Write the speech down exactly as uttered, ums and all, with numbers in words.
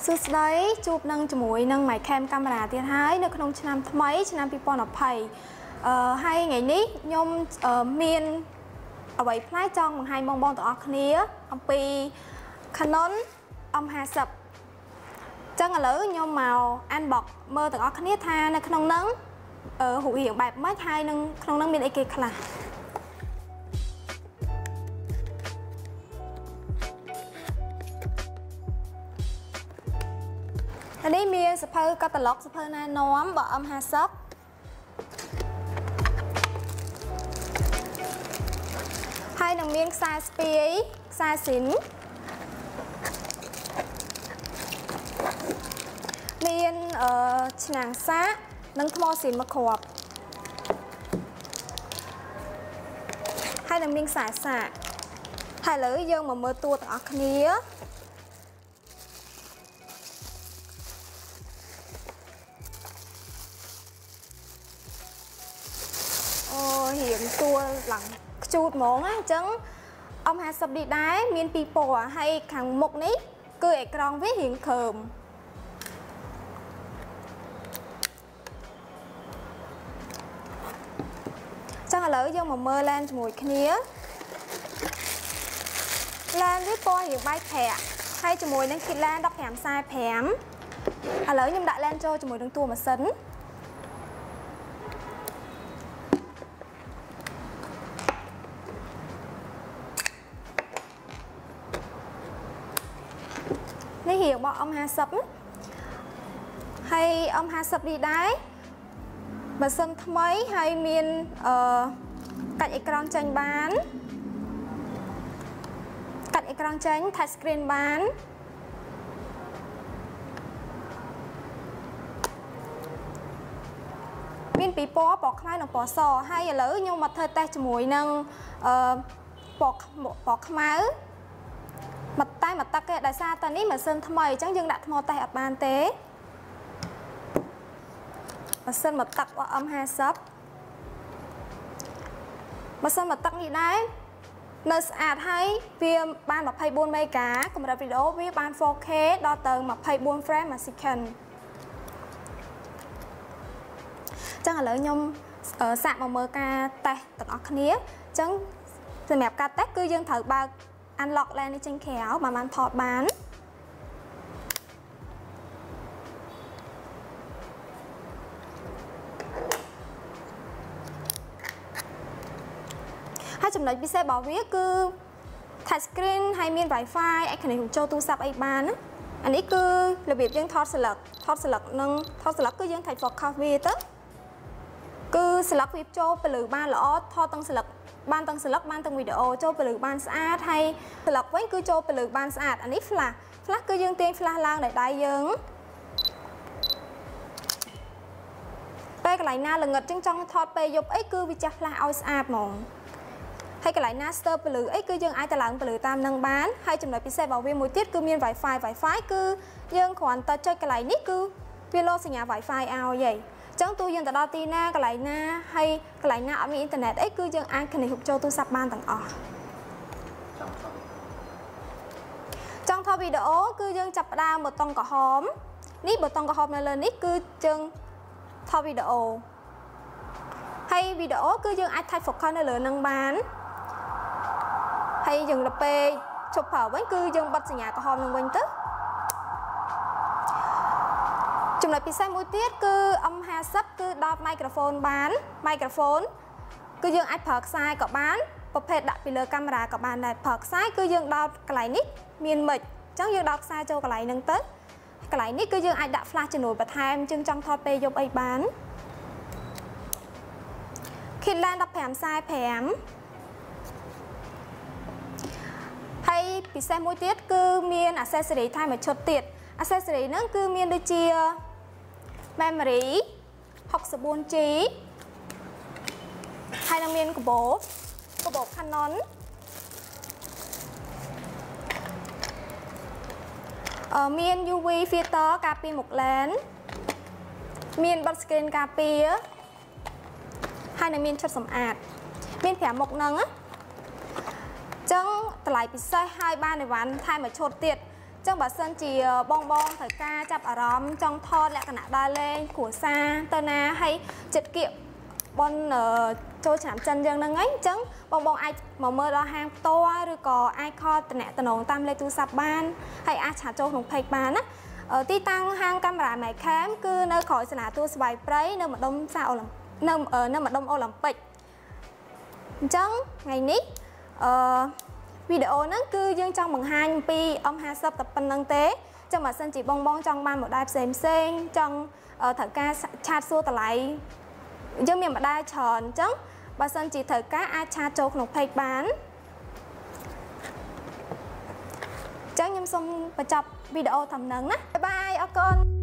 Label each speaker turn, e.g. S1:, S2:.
S1: សួស្តីជួបនឹងជាមួយនឹងម៉ៃខេមកាមេរ៉ាទៀតហើយនៅក្នុងឆ្នាំថ្មីឆ្នាំពីរពាន់ยี่สิบអឺហើយថ្ងៃនេះខ្ញុំមានអ្វីផ្នែកចង់បង្ហាញបងប្អូនទាំងអស់គ្នាអំពី Canon អម ห้าสิบ ចឹងឥឡូវខ្ញុំមក unbox មើលទាំងអស់គ្នាថានៅក្នុងហ្នឹងអឺរូបរាងបែបម៉េចហើយនឹងក្នុងហ្នឹងមានអីគេខ្លះនេះមានសភៅកាតាឡុកសភៅណែនាំបើ អម ห้าสิบ ហើយនឹងមានខ្សែស្ពាយខ្សែស៊ីនមានអឺឆ្នាំងសាកនិងថ្មស៊ីនមួយគ្រាប់ហើយនឹងមានខ្សែសាកហើយឥឡូវយើងមកមើលតួទាំងអស់គ្នារៀងតួឡើងខ្ជូតហ្មងណាអញ្ចឹងអម ห้าสิบ នេះដែរមានពីរពណ៌ហើយខាងមុខនេះគឺអេក្រង់វារៀងខើមចឹងឥឡូវយើងមកមើលឡេនជាមួយគ្នាឡេនវាពណ៌រៀងបែកប្រាក់ហើយជាមួយនឹងគីតឡេន ដប់ប្រាំ ខ្សែប្រាំ ឥឡូវខ្ញុំដាក់ឡេនចូលជាមួយនឹងតួម៉ាស៊ីននេះរៀងរបស់អម ห้าสิบ ហើយអម ห้าสิบ នេះដែរម៉ាស៊ីនថ្មីហើយមានអឺកាច់អេក្រង់ចេញបានកាច់អេក្រង់ចេញ touch screen បានមានពីរពណ៌ពណ៌ខ្មៅនិងពណ៌សហើយឥឡូវខ្ញុំមកធ្វើតេស្តជាមួយនឹងអឺពណ៌ពណ៌ខ្មៅមកតែមកទឹកគេដោយសារតែនេះម៉ាស៊ីនថ្មីអញ្ចឹងយើងដាក់ថ្មតេស្តអត់បានទេម៉ាស៊ីនមកទឹករបស់ អម ห้าสิบ ម៉ាស៊ីនមកទឹកនេះដែរនៅស្អាតហើយវាបាន ยี่สิบสี่ មេហ្គាកម្រិតវីដេអូវាបាន four K ដល់ទៅ ยี่สิบสี่ frame per second អញ្ចឹងឥឡូវខ្ញុំសាកមកមើលការតេស្តទាំងអស់គ្នាអញ្ចឹងសម្រាប់ការតេស្តគឺយើងត្រូវបើកunlock lens នេះចេញក្រៅបានបានថតបានហើយចំណុចពិសេសរបស់វាគឺ touch screen ហើយមាន Wi-Fi អាចคอนเนคចូលទូរស័ព្ទអីបានណាអានេះគឺរបៀបយើងថតស្លឹកថតស្លឹកនឹងថតស្លឹកគឺយើងថៃ focus វាទៅគឺស្លឹកវាចូលពលឺបានល្អថតទាំងស្លឹកបានទាំងស្លឹកបានទាំងវីដេអូចូលពលឺបានស្អាតហើយស្លឹកវិញគឺចូលពលឺបានស្អាតអានេះ flash flash គឺយើងទាញ flash ឡើងដោយដៃយើងពេលកន្លែងណាល្ងិតចឹងចង់ថតពេលយប់អីគឺវាចាស់ flash ឲ្យស្អាតហ្មងហើយកន្លែងណាស្ទើរពលឺអីគឺយើងអាចទៅឡើងពលឺតាមនឹងបានហើយចំណុចពិសេសរបស់វាមួយទៀតគឺមាន Wi-Fi Wi-Fi គឺយើងគ្រាន់តែចុចកន្លែងនេះគឺវាលោតសញ្ញា Wi-Fi ឲ្យហីចឹងទោះយើងទៅដល់ទីណាកន្លែងណាហើយកន្លែងណាអត់មានអ៊ីនធឺណិតអីគឺយើងអាច connect ចូលទូរស័ព្ទបានទាំងអស់ចង់ថតវីដេអូគឺយើងចាប់ផ្ដើមប៊ូតុងក្រហមនេះប៊ូតុងក្រហមនៅលើនេះគឺយើងថតវីដេអូហើយវីដេអូគឺយើងអាចថត focus នៅលើនឹងបានហើយយើងទៅពេលជប់ប្រើវិញគឺយើងបិទសញ្ញាក្រហមនឹងវិញទៅចំណុចពិសេសមួយទៀតគឺ អម ห้าสิบ គឺដោត microphone បាន microphone គឺយើងអាចប្រើខ្សែក៏បានប្រភេទដាក់ពីលើកាមេរ៉ាក៏បានដែរប្រើខ្សែគឺយើងដោតកន្លែងនេះមានមិចអញ្ចឹងយើងដោតខ្សែចូលកន្លែងហ្នឹងទៅកន្លែងនេះគឺយើងអាចដាក់ flash ចំនួនបន្ថែមជាងចង់ថតពេលយប់អីបាន kit lens ដប់ប្រាំ ខ្សែប្រាំ ហើយពិសេសមួយទៀតគឺមាន accessory ថែមមួយឈុតទៀត accessory ហ្នឹងគឺមានដូចជា memory หกสิบสี่ G ហើយនឹងមានកាបូបកាបូប Canon អឺមាន ยู វី filter ការពារមុខ lens មានបិទ screen ការពារហើយនឹងមានឈុតសម្អាតមានប្រាំមុខហ្នឹងចឹងតម្លៃពិសេសហើយបានអីវ៉ាន់ថែមមួយឈុតទៀតចឹងបើសិនជាបងបងត្រូវការចាប់អារម្មណ៍ចង់ថតលក្ខណៈដើរលេងគ្រួសារទៅណាហើយចិត្តគៀកបនចូលឆ្នាំចិនយើងហ្នឹងអីចឹងបងបងអាចមកមើលដល់ហាងផ្ទាល់ឬក៏អាចខលតំណតំណងតាមលេខទូរស័ព្ទបានហើយអាចឆាតចូលក្នុង page បានណាទីតាំងហាងកាមេរ៉ា Mycam គឺនៅក្រោយសាលាទូស្វាយព្រៃនៅម្ដុំសាអូឡ នៅនៅម្ដុំអូឡ িম্প ិកអញ្ចឹងថ្ងៃនេះអឺវីដេអូហ្នឹងគឺយើងចង់បង្ហាញអំពី អឹម ហាសិប តែប៉ុណ្្នឹងទេអញ្ចឹងបើសិនជាបងបងចង់បាន model ផ្សេងផ្សេងចង់ត្រូវការឆាតសួរតម្លៃយើងមាន model ច្រើនអញ្ចឹងបើសិនជាត្រូវការអាចឆាតចូលក្នុង page បានអញ្ចឹងខ្ញុំសូមបញ្ចប់វីដេអូតាមហ្នឹងណាបាយបាយអរគុណ